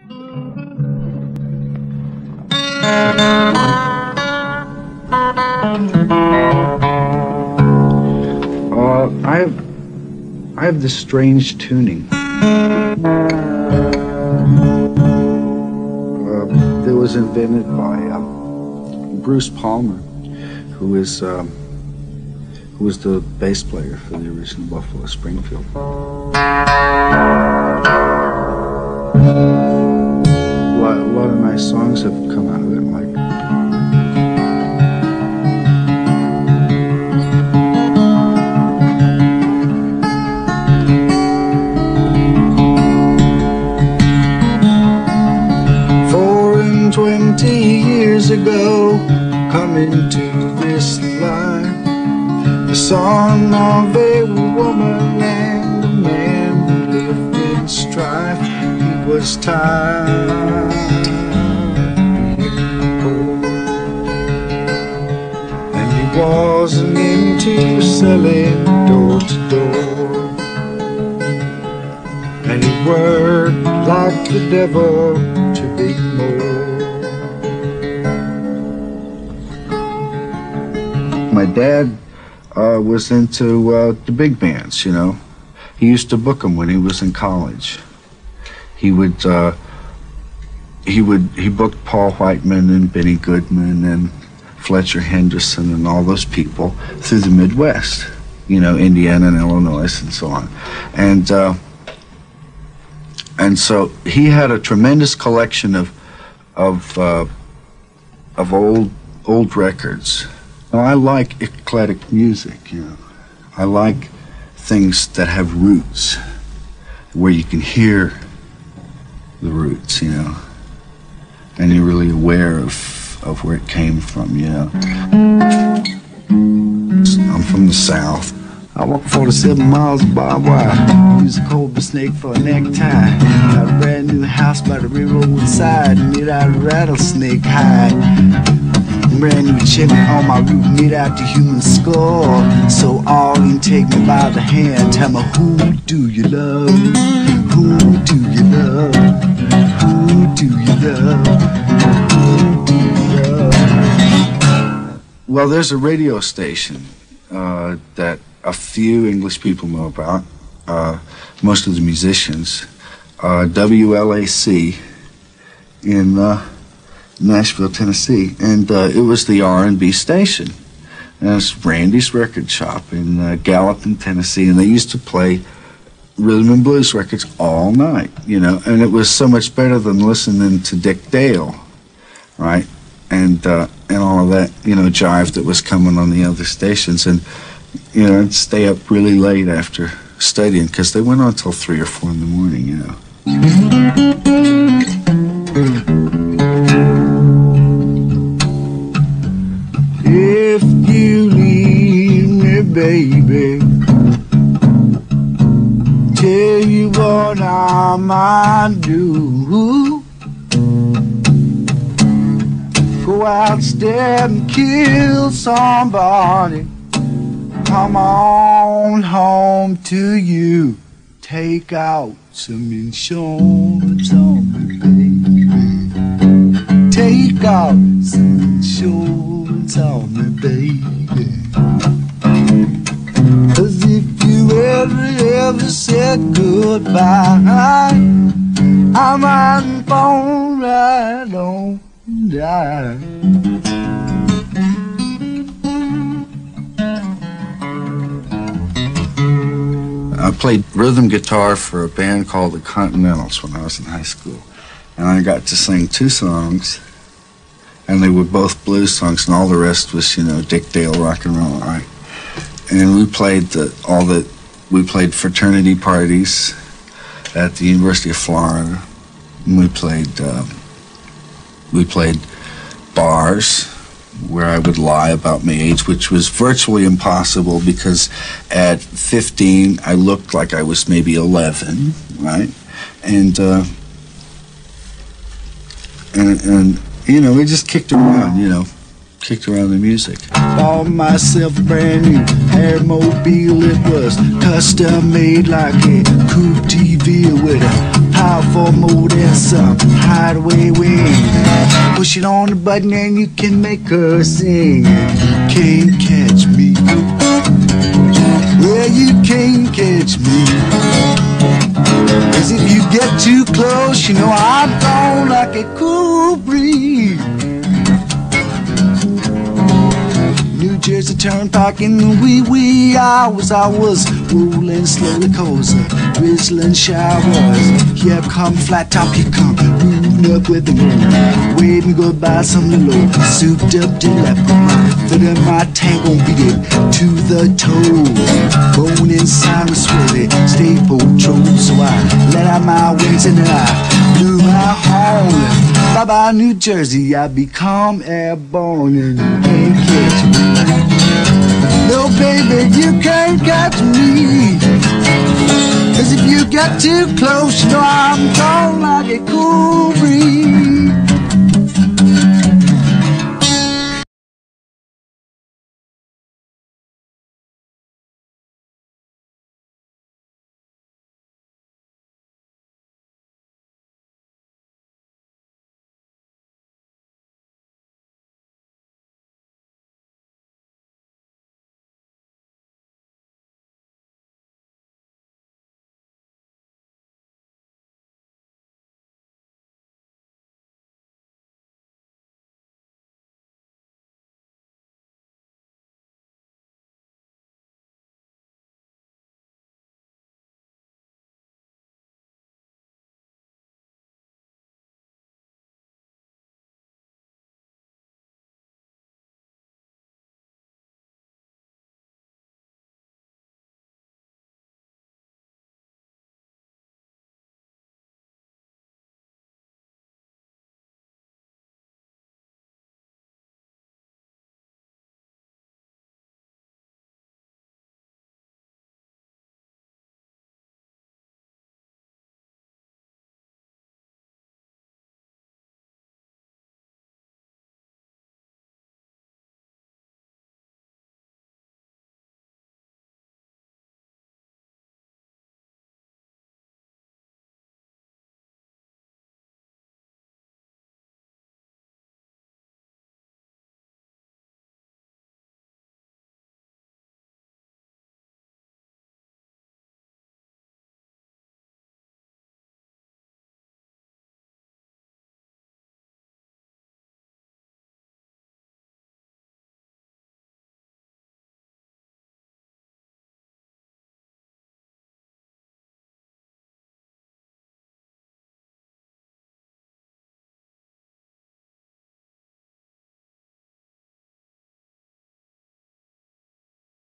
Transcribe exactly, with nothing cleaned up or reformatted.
Uh, I have, I have this strange tuning. Uh, that was invented by uh, Bruce Palmer, who is um, who was the bass player for the original Buffalo Springfield. A lot, a lot of nice songs have come out of it, like. Twenty years ago, coming to this life, the song of a woman and a man who lived in strife. He was tired, and he wasn't into selling door to door, and he worked like the devil to be more. My dad uh, was into uh, the big bands, you know. He used to book them when he was in college. He would, uh, he would, he booked Paul Whiteman and Benny Goodman and Fletcher Henderson and all those people through the Midwest, you know, Indiana and Illinois and so on. And, uh, and so he had a tremendous collection of, of, uh, of old, old records. I like eclectic music, you know. I like things that have roots, where you can hear the roots, you know, and you're really aware of, of where it came from, you know. I'm from the South. I walk forty-seven miles of barbed wire, use a cobra snake for a necktie. Got a brand new house by the railroad side, made out of rattlesnake hide. Brand new chimney on my roof, made out the human skull. So all you can take me by the hand, tell me who do you love? Who do you love? Who do you love? Who do you love? Well, there's a radio station uh, that a few English people know about, uh, most of the musicians, uh, W L A C in uh, Nashville, Tennessee, and uh, it was the R and B station. And it's Randy's Record Shop in uh, Gallatin, Tennessee, and they used to play rhythm and blues records all night, you know, and it was so much better than listening to Dick Dale, right, and uh, and all of that, you know, jive that was coming on the other stations. And you know, I'd stay up really late after studying because they went on till three or four in the morning, you know. If you leave me, baby, tell you what I might do. Go out, stab and kill somebody. Come on home to you. Take out some insurance on me, baby. Take out some insurance on me, baby. 'Cause if you ever, ever said goodbye, I might fall right on die. I played rhythm guitar for a band called the Continentals when I was in high school. And I got to sing two songs, and they were both blues songs, and all the rest was, you know, Dick Dale rock and roll, right? And we played the, all the, we played fraternity parties at the University of Florida. And we played, um, we played bars where I would lie about my age, which was virtually impossible because at fifteen I looked like I was maybe eleven, right? And uh, and and you know, we just kicked around, you know, kicked around the music. Bought myself a brand new Airmobile. It was custom made like a coupe T V with a powerful more than some hideaway wing. Push it on the button and you can make her sing. You can't catch me. Well, you can't catch me. 'Cause if you get too close, you know I'm gone like a cool breeze. New Jersey Turnpike in the wee wee hours, I was rolling slowly 'cause the drizzling showers. Here come flat top, here come moving up with the moon. Waving goodbye, some little souped up delight. Put my foot in my tank, gon' beat it to the toe. Bone inside was sweaty, stay patrol. So I let out my wings and then I blew my horn. Bye bye New Jersey, I become airborne and you can't catch me. No baby, you can't catch me. 'Cause if you get too close, you know I'm gone like a cool breeze.